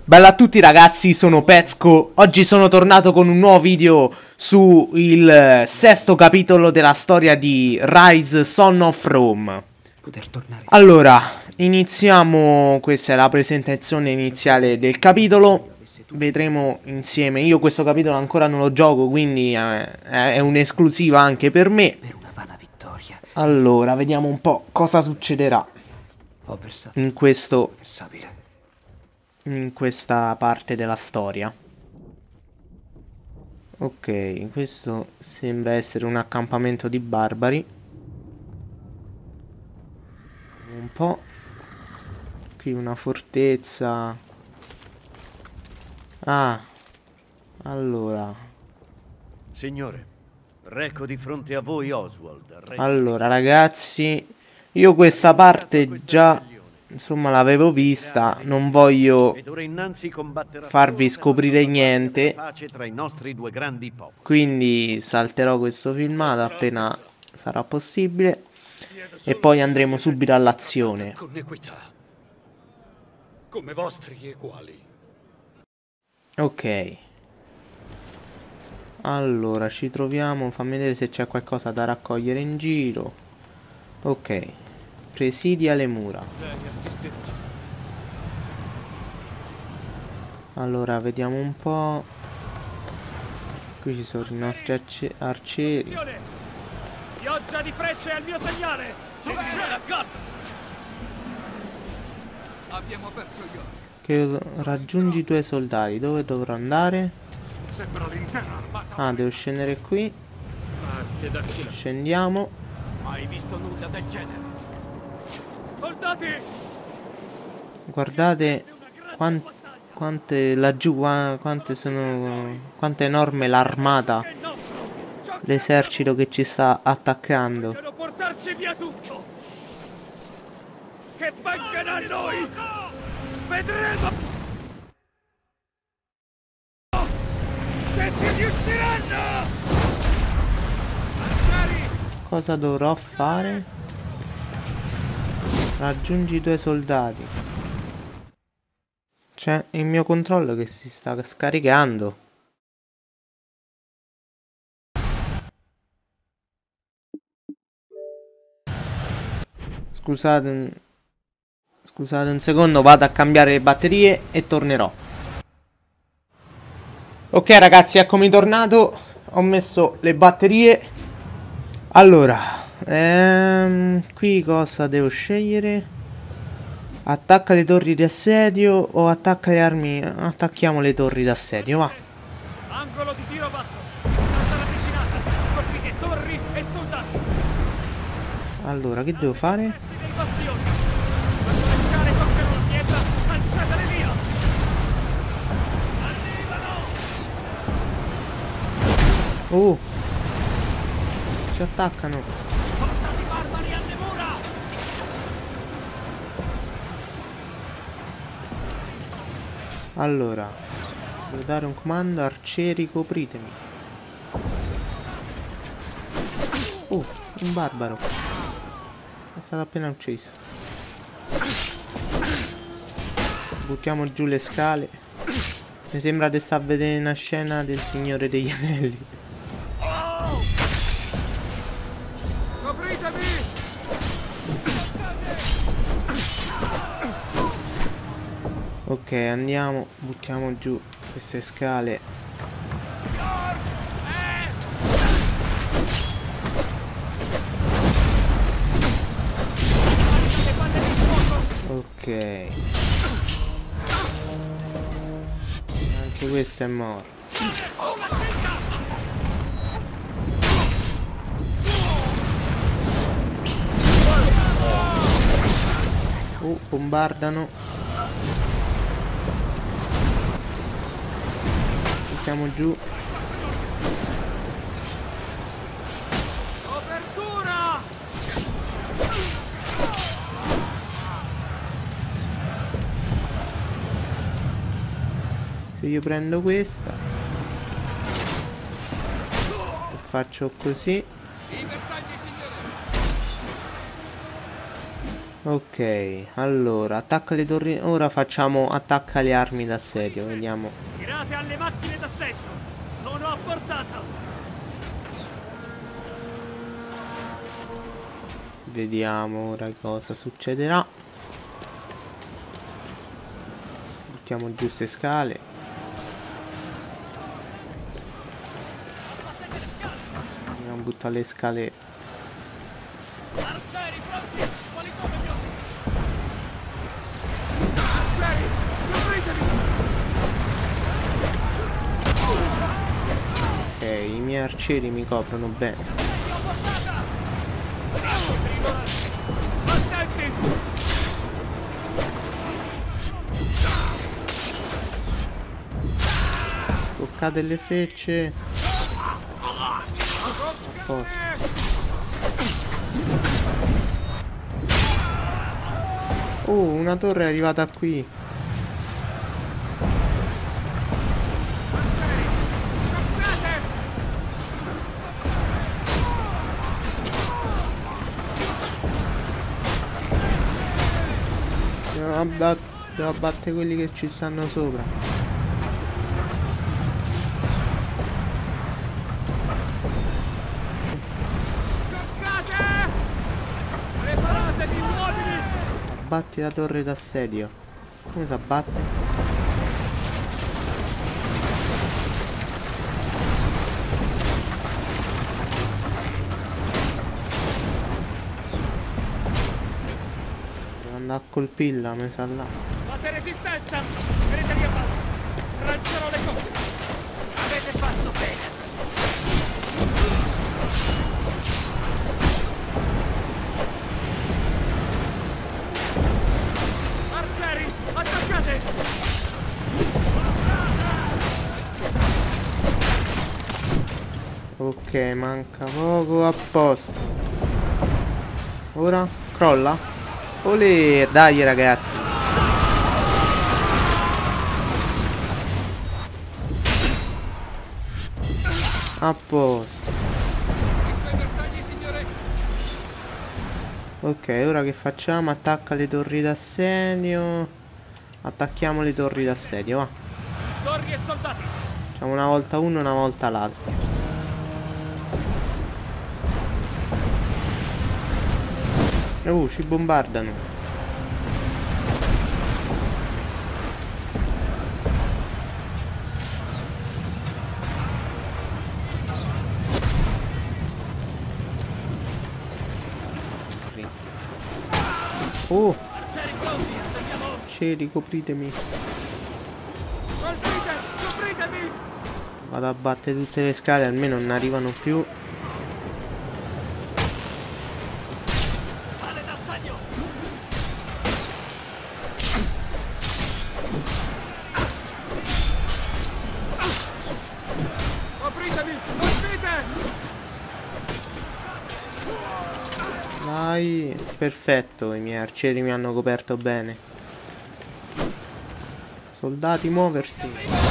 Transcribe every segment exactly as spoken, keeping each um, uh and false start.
Bella a tutti ragazzi, sono Pezco. Oggi sono tornato con un nuovo video su il eh, sesto capitolo della storia di Rise Son of Rome. Allora, iniziamo. Questa è la presentazione iniziale del capitolo. Vedremo insieme. Io questo capitolo ancora non lo gioco, quindi eh, è un'esclusiva anche per me. Allora, vediamo un po' cosa succederà in questo in questa parte della storia. Ok, questo sembra essere un accampamento di barbari. Un po'. Qui una fortezza. Ah, allora. Signore, reco di fronte a voi Oswald. Re... Allora, ragazzi, io questa parte già, insomma, l'avevo vista. Non voglio farvi scoprire niente, tra i nostri due grandi popoli. quindi salterò questo filmato appena sarà possibile e poi andremo subito all'azione. Con equità, come vostri eguali. Ok. Allora, ci troviamo. Fammi vedere se c'è qualcosa da raccogliere in giro. Ok. Presidia le mura. Allora, vediamo un po'. Qui ci sono i nostri arci arcieri. Pioggia di frecce al mio segnale! Abbiamo perso gli occhi. Che raggiungi i tuoi soldati. Dove dovrò andare? Sembra l'intera armata. Ah, devo scendere qui. Scendiamo. Mai visto nulla del genere. Soldati! Guardate quan quante laggiù qua, quante sono quanto è enorme l'armata, l'esercito che ci sta attaccando. Vogliono portarci via tutto! Che vengano a noi! Vedremo se ci riusciranno! Lanciari! Cosa dovrò fare? Raggiungi i tuoi soldati. C'è il mio controllo che si sta scaricando. Scusate un... Scusate un secondo, vado a cambiare le batterie e tornerò. Ok ragazzi, eccomi tornato. Ho messo le batterie. Allora, ehm, qui cosa devo scegliere? Attacca le torri di assedio o attacca le armi? Attacchiamo le torri d'assedio, va. Angolo di tiro basso. Sta ravvicinata. Colpite torri e soldati. Allora, che devo fare? Pressi dei bastioni. Quando le scale toccano la pietra, lanciatele via. Arrivano! Oh! Ci attaccano. Soldati barbari alle mura! Allora, devo dare un comando, arcieri, copritemi. Oh, un barbaro. È stato appena ucciso. Buttiamo giù le scale. Mi sembra di sta a vedere una scena del Signore degli Anelli. Copritemi! Ok, andiamo, buttiamo giù queste scale. Ok. Anche questo è morto. Oh, bombardano. Siamo giù. Apertura! Se io prendo questa e faccio così, Ok, allora, attacca le torri... Ora facciamo attacca le armi d'assedio, vediamo. Tirate alle macchine d'assedio! Sono a portata! Vediamo ora cosa succederà. Buttiamo giù queste scale. Andiamo a buttare le scale. Arcieri pronti! Quali come gli occhi? Arcieri! Copritevi! Ok, i miei arcieri mi coprono bene. Assedio a portata! Attenti! Toccate le frecce. A posto. Oh, una torre è arrivata qui. Arcieri! Scappate! Devo abbat- devo abbattere quelli che ci stanno sopra. Scappate! Preparatevi, uomini! Abbatti la torre d'assedio. Come si abbatte? Devo andare a colpirla, mi sa là. Fate resistenza! Tenetevi a base! Lanciano le cose! Avete fatto bene! Arcieri! Attaccate! Ok, manca poco, a posto. Ora crolla. Olè, dai ragazzi. A posto. Ok, ora che facciamo? Attacca le torri d'assedio. Attacchiamo le torri d'assedio, va. Torri e soldati! Facciamo una volta uno, una volta l'altro. Uh, ci bombardano. Oh, Arcieri pronti! Attendiamo! cieli, copritemi. Colpite! Copritemi! Vado a battere tutte le scale, almeno non arrivano più. Spade d'assedio! Copritemi! Colpite! Dai, perfetto, i miei arcieri mi hanno coperto bene. Soldati, muoversi.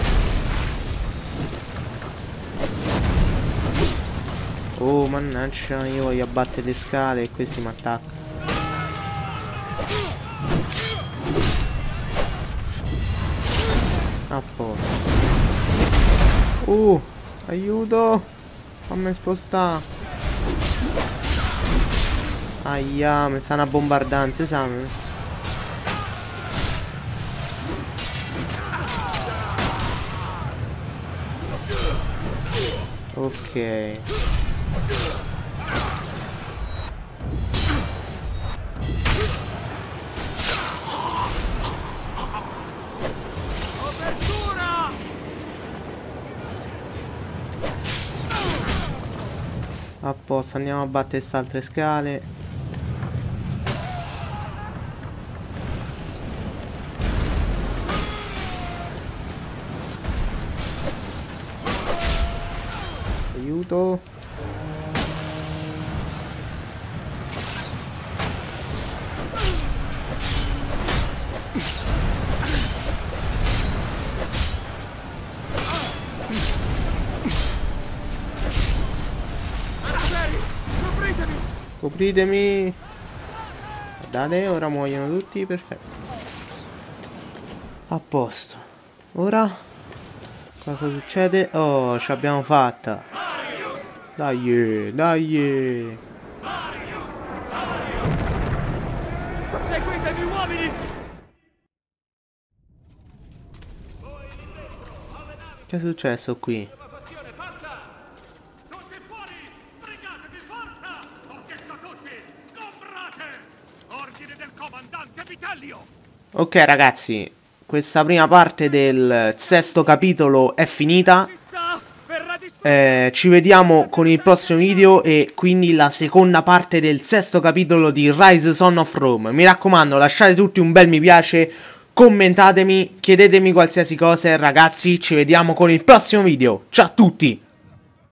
Oh, mannaggia, io voglio abbattere le scale e questi mi attaccano. A posto. Uh, aiuto! Fammi spostare. Aia, mi stanno a bombardare, si sa. Ok. Apertura! A posto, andiamo a battere queste altre scale. Aiuto. Arcieri! Copritemi! Copritemi. Guardate, ora muoiono tutti, perfetto. A posto. Ora cosa succede? Oh, ce l'abbiamo fatta. Dai, dai. Seguitemi, uomini! Che è successo qui? Tutti fuori! Brigatevi, forza! Ho detto a tutti! Comprate! Ordine del comandante Vitellio! Ok ragazzi, questa prima parte del sesto capitolo è finita. Eh, ci vediamo con il prossimo video e quindi la seconda parte del sesto capitolo di Rise Son of Rome. Mi raccomando, lasciate tutti un bel mi piace, commentatemi, chiedetemi qualsiasi cosa e ragazzi ci vediamo con il prossimo video. Ciao a tutti!